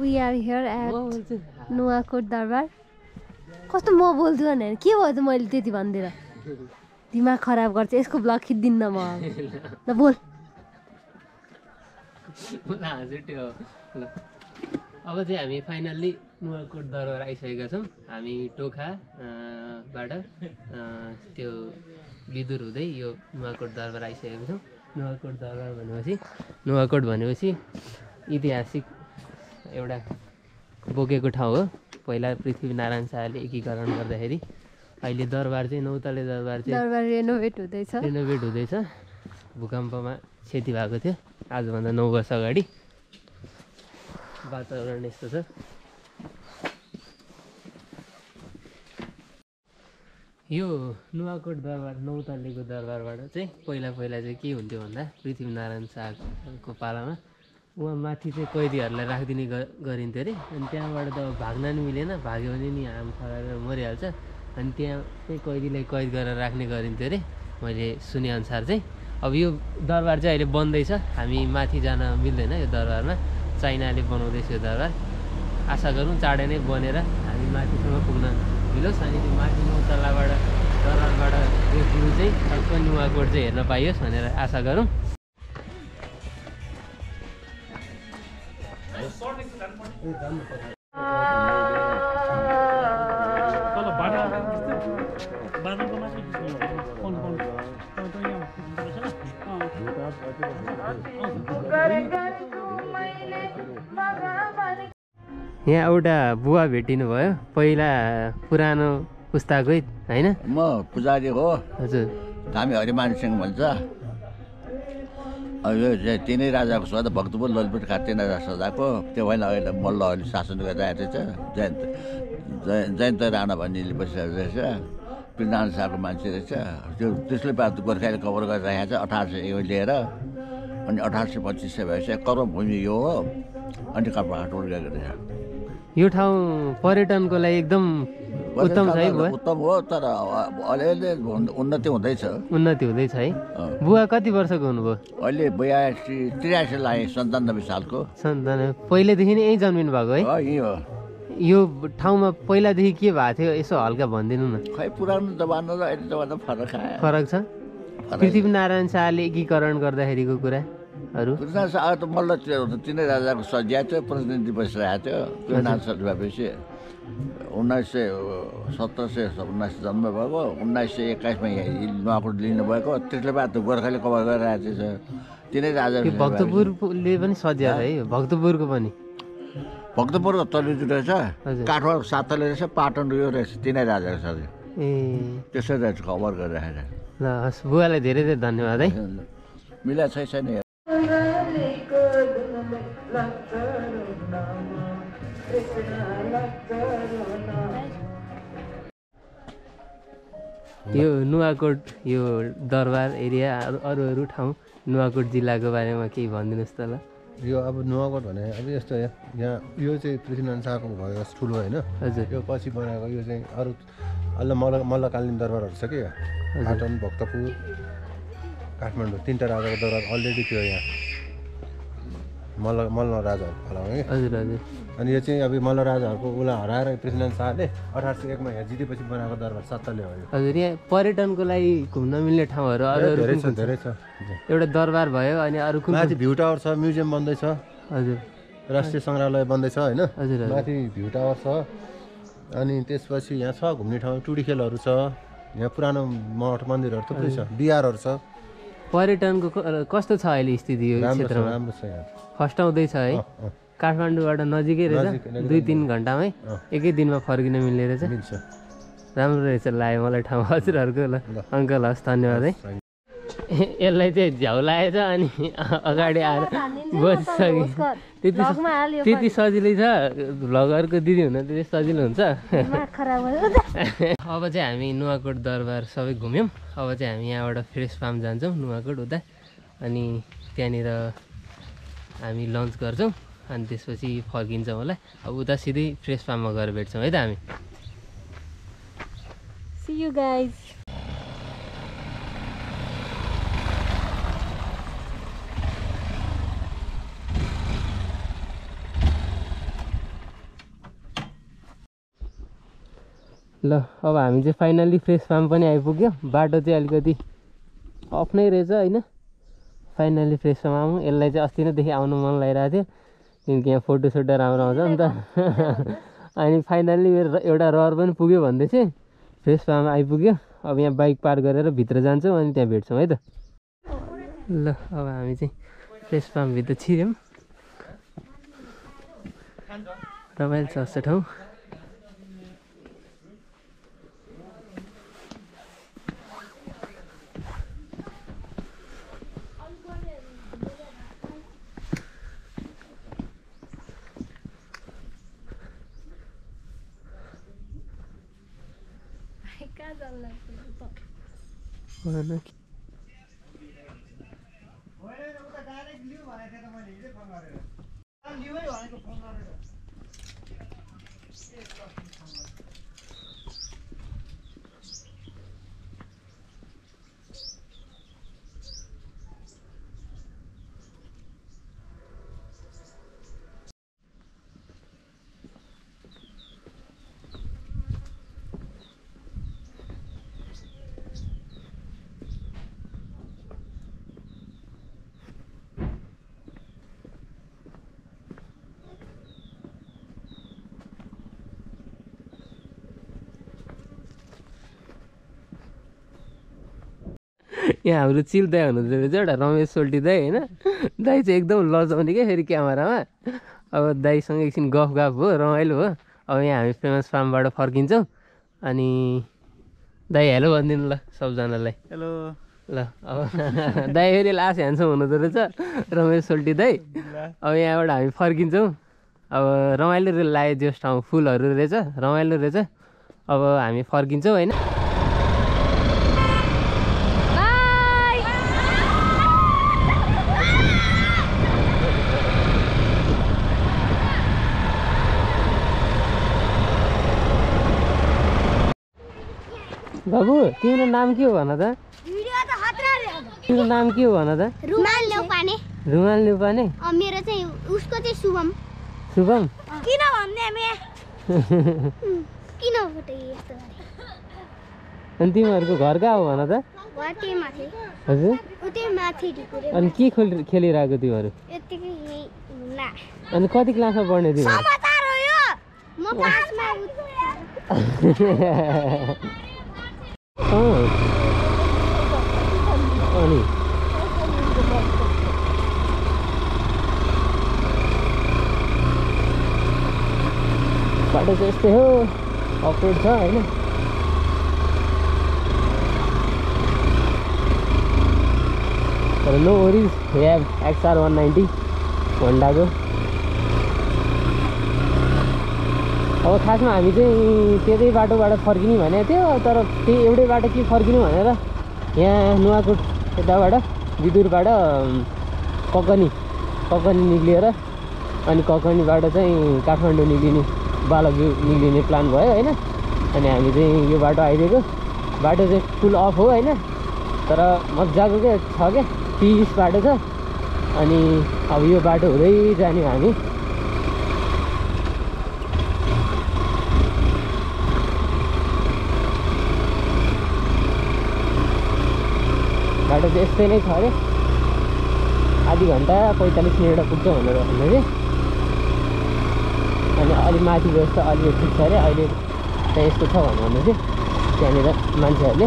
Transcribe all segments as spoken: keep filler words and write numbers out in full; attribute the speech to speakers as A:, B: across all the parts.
A: We are here at Nuwakot Durbar. कस्तो म बोल्छु भने के भयो त मैले त्यति भन्दिएर दिमाग खराब गर्छ यसको ब्लग खिच्दिन्न म ल बोल
B: अब चाहिँ हामी फाइनल्ली नुवाकोट दरबार आइसकेका छौँ हामी टोखा बाट त्यो बिदुर हुँदै यो नुवाकोट दरबार आइसकेका छौँ नुवाकोट दरबार भनेपछि नुवाकोट भनेपछि ऐतिहासिक एउटा बोकेको ठाउँ हो पहिला पृथ्वीनारायण शाहले एकीकरण गर्दाखेरि अहिले दरबार चाहिँ नौतले दरबार चाहिँ
A: दरबार रेनोभेट हुँदैछ
B: रेनोभेट हुँदैछ भूकम्पमा क्षति भएको थियो आजभन्दा नौ वर्ष अगाडि वातावरण यस्तो छ यो नुवाकोट दरबार नौतलेको दरबारबाट चाहिँ पहिला पहिला चाहिँ के हुन्थ्यो भन्दा पृथ्वीनारायण शाहको पालामा उहाँ माथि चाहिँ कैदीहरूलाई राखिदिने गरिन्थ्यो अरे अनि त्यहाँबाट त भाग्न नि मिलेन भाग्यो भने नि हाम खराएर मरिहाल्छ अनि त्यहाँ चाहिँ कैदीलाई कैद गरेर राख्ने गरिन्थ्यो अरे मैले सुनेअनुसार चाहिँ अब यो दरबार चाहिँ अहिले बन्दैछ हामी माथि जान मिल्दैन यो दरबारमा चाइनाले बनाउँदैछ यो दरबार आशा गरौँ चाँडै नै बनेर हामी माथिसम्म पुग्न मिलोस् अनि त्यो माथि नौ तल्लाबाट दरबारबाट यो भ्यू चाहिँ सबै नुवाकोट चाहिँ हेर्न पाइयोस् भनेर आशा गरौँ यहाँ एउटा बुवा भेटिनु भयो पहिला पुरानो पुस्ताकै होइन
C: म पुजारी हो
B: हजुर
C: हामी हरिमान सिंह भन्छ अब यो चाहिँ तिनै राजाको सदा भक्तपुर ललितपुर खा तिनै राजा सजाको त्यो भएन अहिले मल्लहरूले शासन गरिरहेको रहेछ जयन्त जयन्त राणा भन्नेले बसिरहेको रहेछ पृथ्वीनारायण शाहको मान्छे रहेछ त्यो त्यसले बाद गोर्खाले कभर गरिरहेको छ अठार सय एक लिएर अनि अठार सय पच्चिस सय भएपछि करोड भूमि यो हो अनि काठमाडौँ गएको रहेछ
B: यो ठाउँ पर्यटनको लागि एकदम उत्तम छ है बुवा
C: उत्तम हो तर अलिअलि उन्नति हुँदैछ
B: उन्नति हुँदैछ है बुवा कति वर्षको हुनुभयो
C: अहिले बयासी त्रियासी लागे सन्तानब्बे सालको
B: सन्तानब्बे पहिल्यैदेखि नै यहीँ जन्मिनु भएको है
C: यहीँ हो
B: यो ठाउँमा पहिलादेखि के भएको थियो यसो हल्का भनिदिनु न
C: खै पुरानो जमाना र अहिले जमाना फरक आयो
B: फरक छ पृथ्वीनारायण शाहले एकीकरण गर्दाखेरिको कुराहरू
C: पृथ्वीनारायण शाह त मल्ल तिनै राजाको सजिया थियो प्रतिनिधि बसिरहेको थियो पृथ्वीनारायण शाह भएपछि उन्नाइस सय सत्र सय उन्नाइस जन्म भएको उन्नाइस सय एक्काइसमा नुवाकोट लिनुभएको त्यसले बाद गोर्खाले कभर गरिरहेको थिएछ तिनै राजा
B: भक्तपुरले पनि सजिया है भक्तपुरको पनि
C: भक्तपुरको तलिजु रहेछ काठमाडौँ सातले रहेछ पाटन यो रहेछ तिनै राजाको सजिया
B: ए
C: त्यसरी रहेछ कभर गरिरहेको
B: ल हस् बुवालाई धेरै धेरै धन्यवाद है
C: मिला छै छैन
B: यो नुवाकोट यो दरबार एरिया अरू अरू ठाउँ नुवाकोट जिल्लाको बारेमा केही भनिदिनुहोस् त ल
D: यो अब नुवाकोट भने अब यस्तो यहाँ यो चाहिँ पृथ्वीनारायण शाहको भयो ठुलो होइन
B: हजुर
D: यो पछि बनाएको यो चाहिँ अरू अहिले मल्ल मल्लकालीन दरबारहरू छ कि पाटन भक्तपुर काठमाडौँ तिनवटा राजाको दरबार अलरेडी थियो यहाँ मल्ल मल्ल राजाहरू फलाउँ कि
B: हजुर हजुर
D: अनि यो चाहिँ अब मल्ल राजाहरूको उसलाई हराएर पृथ्वीनारायण शाहले अठार सय एकमा यहाँ जितेपछि बनाएको दरबार सत्तले हो यो
B: हजुर यहाँ पर्यटनको लागि घुम्न मिल्ने ठाउँहरू अरू
D: धेरै छ धेरै छ
B: एउटा दरबार भयो अनि अरू कुन
D: माथि भ्यू टावर छ म्युजियम बन्दैछ
B: हजुर
D: राष्ट्रिय सङ्ग्रहालय बन्दैछ होइन
B: हजुर
D: माथि भ्यू टावर छ अनि त्यसपछि यहाँ छ घुम्ने ठाउँ टुडी खेलहरू छ यहाँ पुरानो मठ मन्दिरहरू थुप्रै छ बिहारहरू छ
B: पर्यटनको कस्तो छ अहिले स्थिति यो क्षेत्रमा
D: राम्रो छ यहाँ
B: फस्टाउँदैछ है काठमाडौँबाट नजिकै रहेछ दुई तिन घन्टामै एकै दिनमा फर्किन मिल्ने रहेछ राम्रो रहेछ लाग्यो मलाई ठाउँ हजुरहरूको ल अङ्कल हस् धन्यवाद है यसलाई चाहिँ झ्याउ लागेछ अनि अगाडि आएर बसिसक्यो त्यति त्यति सजिलै छ भ्लगरको दिदी हुन त्यति सजिलो हुन्छ अब चाहिँ हामी नुवाकोट दरबार सबै घुम्यौँ अब चाहिँ हामी यहाँबाट फ्रेस फार्म जान्छौँ नुवाकोट उता अनि त्यहाँनिर हामी लन्च गर्छौँ अनि त्यसपछि फर्किन्छौँ होला अब उता सिधै फ्रेस फार्ममा गएर भेट्छौँ है त हामी
A: See you guys.
B: ल अब हामी चाहिँ फाइनल्ली फ्रेस फार्म पनि आइपुग्यो। बाटो चाहिँ अलिकति अफ नै रहेछ होइन। फाइनल्ली फ्रेस फार्म आउँ। यसलाई चाहिँ अस्ति नैदेखि आउनु मन लागिरहेको थियो किनकि यहाँ फोटोसोटो राम्रो आउँछ नि त। अनि फाइनल्ली मेरो एउटा रहर पनि पुग्यो भन्दै थिएँ। फ्रेस फार्म आइपुग्यो। अब यहाँ बाइक पार्क गरेर भित्र जान्छौँ अनि त्यहाँ भेट्छौँ है त। ल अब हामी चाहिँ फ्रेस फार्मभित्र छिर्यौँ। रमाइलो छ जस्तो ठाउँ। यहाँ हाम्रो चिल दाई हुनुहुँदो रहेछ एउटा रमेश सोल्टी दाई होइन। दाई चाहिँ एकदम लजाउने क्या फेरि क्यामेरामा। अब दाईसँग एकछिन गफ गफ हो, रमाइलो हो। अब यहाँ हामी फेमस फार्मबाट फर्किन्छौँ। अनि दाई हेलो भनिदिनु ल सबजनालाई।
E: हेलो।
B: ल अब दाई फेरि लास्ट ह्यान्डसम हुनुहुँदो रहेछ रमेश सोल्टी दाई। अब यहाँबाट हामी फर्किन्छौँ। अब रमाइलो लाग्यो जोस ठाउँ, फुलहरू रहेछ, रमाइलो रहेछ। अब हामी फर्किन्छौँ होइन। बाबु तिम्रो नाम के हो भन त? तिम्रो नाम के हो भन त?
F: रुमाल ल्याउपाने।
B: रुमाल ल्याउपाने?
F: मेरो चाहिँ उसको चाहिँ शुभम।
B: शुभम?
F: किन भन्ने मे? किन फोटो यस्तो गरे?
B: अनि तिमीहरूको घर कहाँ हो भन त?
F: वाटे माथि।
B: हजुर?
F: उतै माथि ढिकुरे।
B: अनि के खेलि खेलिरहेको तिमीहरू?
F: यतिकै यही घुम्ला।
B: अनि कति क्लासमा पढ्ने तिमीहरू?
F: समाचार हो यो। म क्लासमा
B: अनि बाटो चाहिँ यस्तै हो, अफरोड छ होइन। तर no worries, we have XR one ninety होन्डाको। अब खासमा हामी चाहिँ त्यतै बाटोबाट फर्किने भनेको थियो, तर त्यही एउटै बाटो के फर्किनु भनेर यहाँ नुवाकोट यताबाट विदुरबाट ककनी ककनी निक्लिएर अनि ककनीबाट चाहिँ काठमाडौँ निक्लिने बालकजू निक्लिने प्लान भयो होइन। अनि हामी चाहिँ यो बाटो आइदिएको। बाटो चाहिँ फुल अफ हो होइन, तर मजाको क्या छ क्या, पिस बाटो छ। अनि अब यो बाटो हुँदै जाने हामी। बाटो चाहिँ यस्तै नै छ अरे। आधी घन्टा पैँतालिस मिनटमा पुग्छ भनेर भन्दै थिएँ। अनि अलिक माथि गएछ त अलिक ठिक छ अरे। अहिले त्यहाँ यस्तो छ भनेर भन्दै थियो त्यहाँनिर मान्छेहरूले।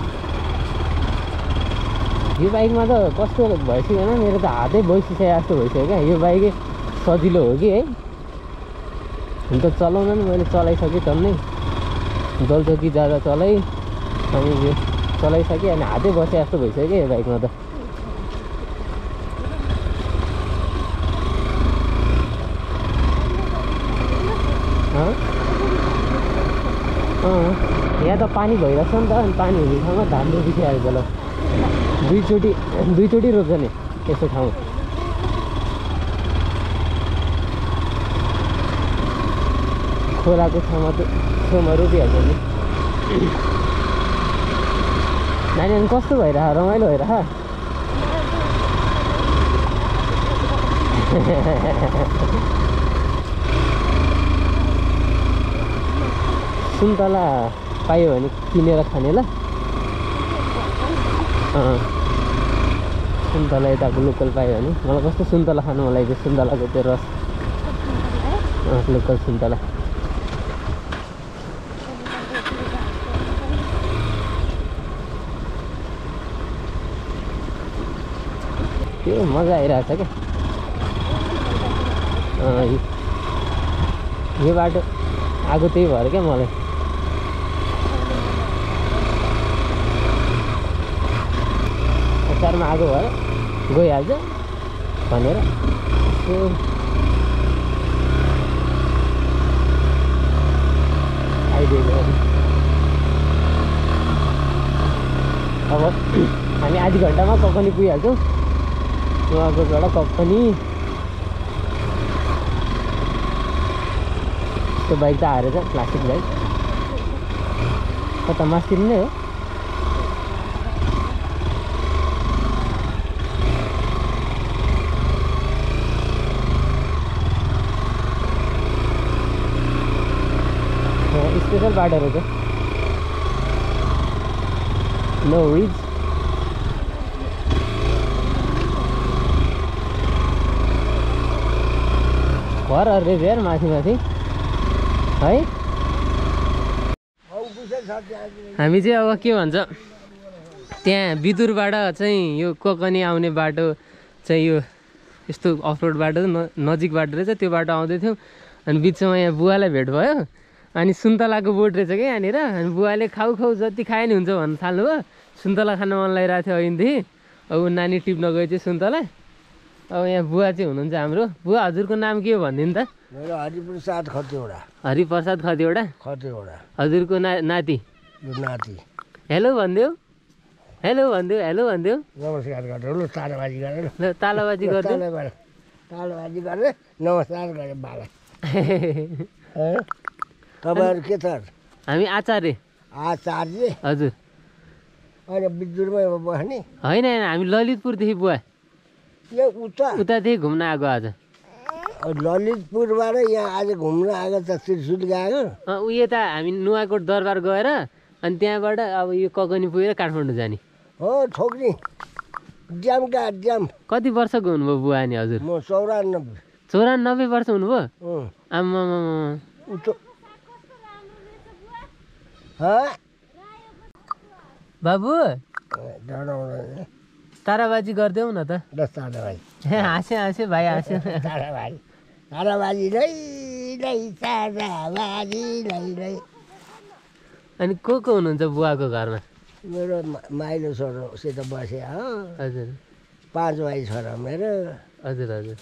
B: यो बाइकमा त कस्तो भइसक्यो होइन, मेरो त हातै बसिसके जस्तो भइसक्यो क्या। यो बाइकै सजिलो हो कि है, हुन त चलाउन नि मैले चलाइसकेँ टन्नै, जलचौकी जाँदा चलाएँ अनि यो चलाइसकेँ। अनि हातै बसे जस्तो भइसक्यो क्या यो बाइकमा त। यहाँ त पानी भइरहेछ नि त। अनि पानी हुने ठाउँमा धान रोपिसकेको ल, दुईचोटि दुईचोटि रोप्छ नि यस्तो ठाउँ। खोलाको ठाउँमा त छेउमा रोपिहाल्छ नि। नानी अनि कस्तो भइरह, रमाइलो भइरह? सुन्तला पायो भने किनेर खाने ल सुन्तला यताको लोकल पायो भने मलाई कस्तो सुन्तला खानु मन लाग्यो सुन्तलाको त्यो रस लोकल सुन्तला त्यो मजा आइरहेछ क्या यो बाटो आएको त्यही भएर क्या मलाई अचारमा आगो भएर गइहाल्छ भनेर आइदिएको अब हामी आधी घन्टामा ककनी पुगिहाल्छौँ नुवाकोटबाट ककनी त्यो बाइक त हारेछ प्लास्टिक बाइक कता मास्तिर नै हो स्पेशल बाटो रहेछ नो रिज घरहरू रहेछ यार माथि माथि है हामी चाहिँ अब के भन्छ त्यहाँ बिदुरबाट चाहिँ यो ककनी आउने बाटो चाहिँ यो यस्तो अफरोड बाटो न नजिक बाटो रहेछ त्यो बाटो आउँदै थियौँ अनि बिचमा यहाँ बुवालाई भेट भयो अनि सुन्तलाको बोट रहेछ क्या यहाँनिर अनि बुवाले खाउ खाउ जति खाए नि हुन्छ भन्नु थाल्नु भयो सुन्तला खान मन लागिरहेको थियो अघिदेखि अब नानी टिप्न गयो चाहिँ सुन्तला अब यहाँ बुवा चाहिँ हुनुहुन्छ हाम्रो बुवा हजुरको नाम के हो भनिदिनु त
E: मेरो हरिप्रसाद खतिवडा
B: हरिप्रसाद खतिवडा
E: खतिवडा
B: हजुरको ना नाति
E: यो नाति
B: हेलो भनिदेऊ हेलो भनिदेऊ हेलो भनिदेऊ
E: नमस्कार गरेर ल तालाबाजी गरेर
B: ल तालाबाजी गर्दै
E: तालाबाजी गरेर नमस्कार गरे बाला तपाईँहरू के छ
B: हामी आचार्य
E: आचार्य
B: हजुर
E: अहिले बिजुरमै बस्ने
B: होइन होइन हामी ललितपुरदेखि बुवा
E: यो उता
B: उतादेखि घुम्न आएको आज
E: ललितपुरबाट यहाँ आज घुम्न आएको त त्रिशुल गएको
B: उयो त हामी नुवाकोट दरबार गएर अनि त्यहाँबाट अब यो ककनी पुगेर काठमाडौँ जाने
E: हो ठोक्ने ड्याम कहाँ ड्याम
B: कति वर्षको हुनुभयो बुवा नि हजुर
E: म चौरानब्बे
B: चौरानब्बे वर्ष हुनुभयो आम्मा
E: उतो
B: बाबु
E: डराउँदैन
B: ताराबाजी गरिदेऊ न त
E: ताराबाजी
B: हाँस्यो हाँस्यो भाइ हाँस्यो
E: ताराबाजी ताराबाजी लै लै ताराबाजी लै लै
B: अनि को को हुनुहुन्छ बुवाको घरमा
E: मेरो माइलो छोरोसित बसे हो
B: हजुर
E: पाँच भाइ छोरा मेरो
B: हजुर हजुर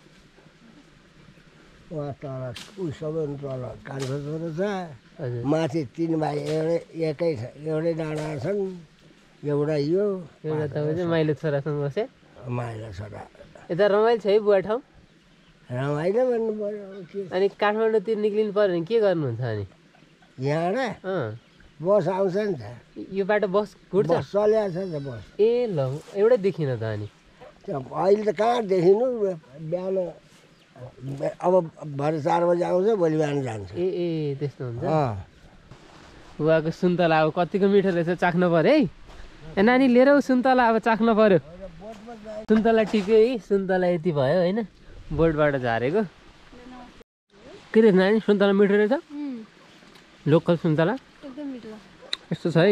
E: उहाँ तल उयो सबै तल कान्छो छोरो छ
B: हजुर
E: माथि तिन भाइ एउटै एकै एउटै डाँडा छन् एउटा यो
B: एउटा तपाईँ चाहिँ माइलो छोरासँग बसे
E: माइलो छोरा
B: यता रमाइलो छ है बुवा ठाउँ
E: रमाइलो भन्नु पऱ्यो के
B: अनि काठमाडौँतिर निक्लिनु पऱ्यो भने के गर्नुहुन्छ अनि
E: यहाँबाट
B: अँ
E: बस आउँछ नि त
B: यो बाटो बस कुट्छ
E: बस चल्या छ त बस
B: ए ल एउटै देखिन त अनि
E: त्यो अहिले त कहाँ देखिनु बिहान अब भरे चार बजी आउँछ भोलि बिहान जान्छ
B: ए ए त्यस्तो हुन्छ
E: अँ
B: बुवाको सुन्तला अब कतिको मिठो रहेछ चाख्नु पऱ्यो है ए नानी लिएर ऊ सुन्तला अब चाख्नु पऱ्यो सुन्तला टिप्यो है सुन्तला यति भयो होइन बोर्डबाट झारेको के रहेछ नानी सुन्तला मिठो रहेछ लोकल सुन्तला यस्तो छ है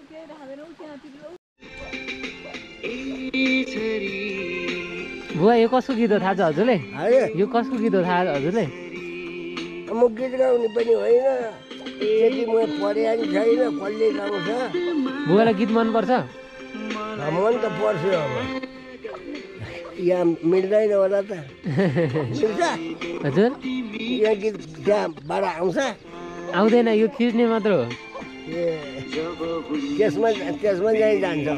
B: बुवा यो कसको गीत हो थाहा छ हजुरले यो कसको गीत हो थाहा हजुरले
E: म गीत गाउने पनि होइन त्यति म पढे नि छैन कसले गाउँछ
B: बुवालाई गीत मनपर्छ
E: मन त पर्छ अब यहाँ मिल्दैन होला त मिल्छ
B: हजुर
E: यहाँ गीत त्यहाँबाट आउँछ
B: आउँदैन यो खिच्ने मात्र हो
E: ए त्यसमा त्यसमा चाहिँ जान्छ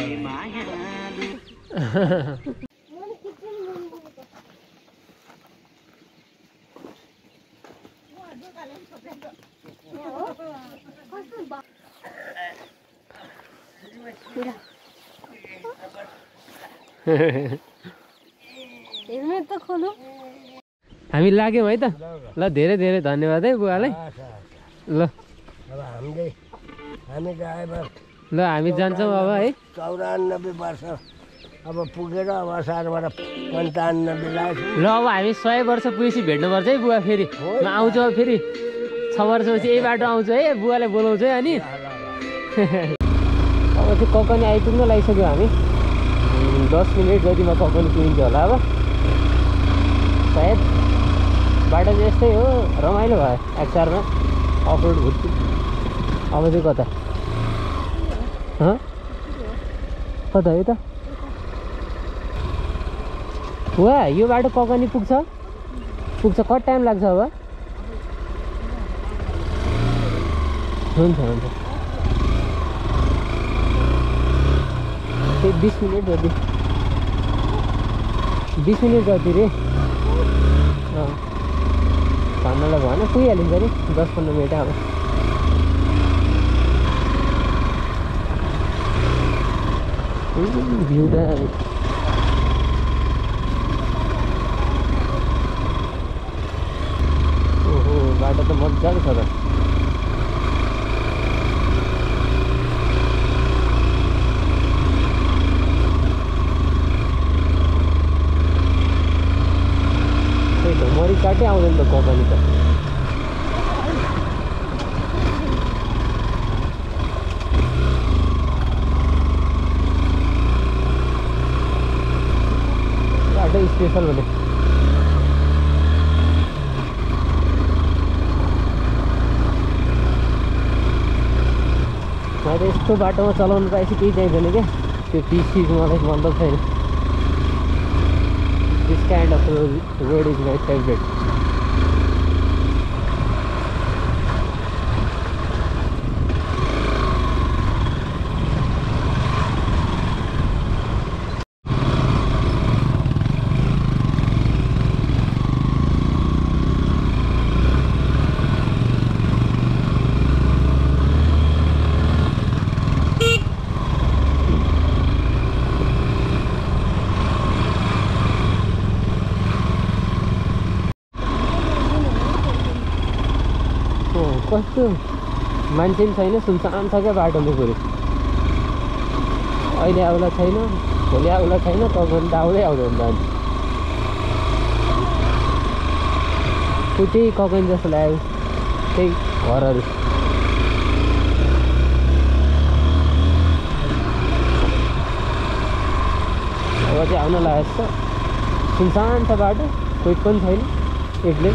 B: हामी लाग्यौँ है त ल धेरै धेरै धन्यवाद है बुवालाई ल
E: अब हामीले हामी त अब
B: ल हामी जान्छौँ अब है
E: चौरानब्बे वर्ष अब पुगेर अब असारबाट पन्चानब्बे लाग्छ
B: ल अब हामी सय वर्ष पुगेपछि भेट्नुपर्छ है बुवा फेरि म आउँछु अब फेरि छ वर्षपछि यही बाटो आउँछु है बुवालाई बोलाउँछु है अनि अब चाहिँ ककनी आइपुग्न लागिसक्यो हामी दस मिनट जतिमा ककनी पुगिन्छ होला अब सायद बाटो चाहिँ यस्तै हो रमाइलो भयो एकचारमा अफरोड घुट्छु अब चाहिँ कता कता हो त वा यो बाटो ककनी पुग्छ पुग्छ कति टाइम लाग्छ अब हुन्छ हुन्छ त्यही बिस मिनट जति बिस मिनट जति रे भन्नलाई भएन पुगिहालिन्छ अरे दस पन्ध्र मिनट अब भ्यू त ओहो बाटो त मजाको छ त मरी काटै आउँदैन त ककनी त बाटो स्पेसल भने मैले यस्तो बाटोमा चलाउनु पाएपछि केही चाहिँदैन क्या त्यो पिसी मलाई मतलब छैन This kind of road, road is my favorite. कस्तो मान्छे पनि छैन सुनसान छ क्या बाटोमा पुरै अहिले आउला छैन भोलि आउला छैन ककनी त आउँदै आउँदैन त अनि त्यही ककनी जस्तो लाग्यो त्यही घरहरू अब चाहिँ आउन लागेको छ सुनसान छ बाटो कोही पनि छैन एक्लै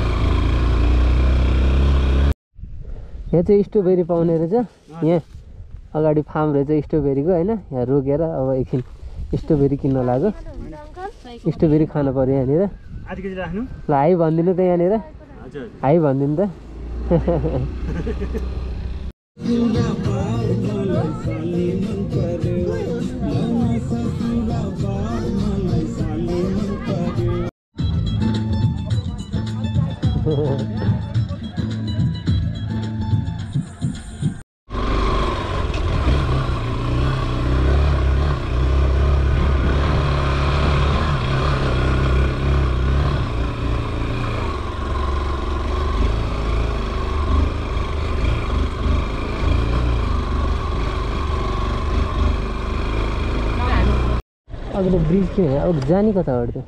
B: यहाँ चाहिँ स्ट्रबेरी पाउने रहेछ यहाँ अगाडि फार्म रहेछ स्ट्रबेरीको होइन यहाँ रोकेर अब एकछिन स्ट्रबेरी किन्न लाग्यो स्ट्रबेरी खानु पऱ्यो यहाँनिर ल हाई भनिदिनु त यहाँनिर हाई भनिदिनु त अघिल्लो ब्रिज के अब जाने कताबाट त्यो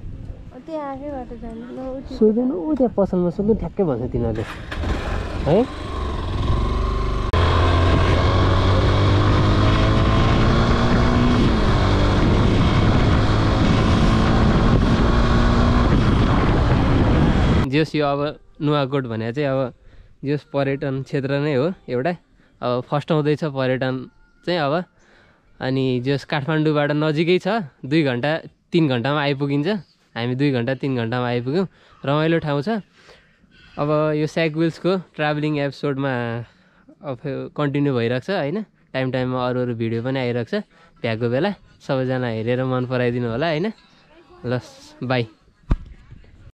B: सोध्नु ऊ त्यहाँ पसलमा सोध्नु ठ्याक्कै भन्छ तिनीहरूले है जस यो अब नुवाकोट भने चाहिँ अब जस पर्यटन क्षेत्र नै हो एउटा अब फर्स्ट आउँदैछ पर्यटन चाहिँ अब अनि जस काठमाडौँबाट नजिकै छ दुई घन्टा तिन घन्टामा आइपुगिन्छ हामी दुई घन्टा तिन घन्टामा आइपुग्यौँ रमाइलो ठाउँ छ अब यो स्याग विल्सको ट्राभलिङ एपिसोडमा अब कन्टिन्यू भइरहेको छ होइन टाइम टाइममा अरू अरू भिडियो पनि आइरहेको छ भ्याएको बेला सबैजना हेरेर मन पराइदिनु होला होइन ल बाई।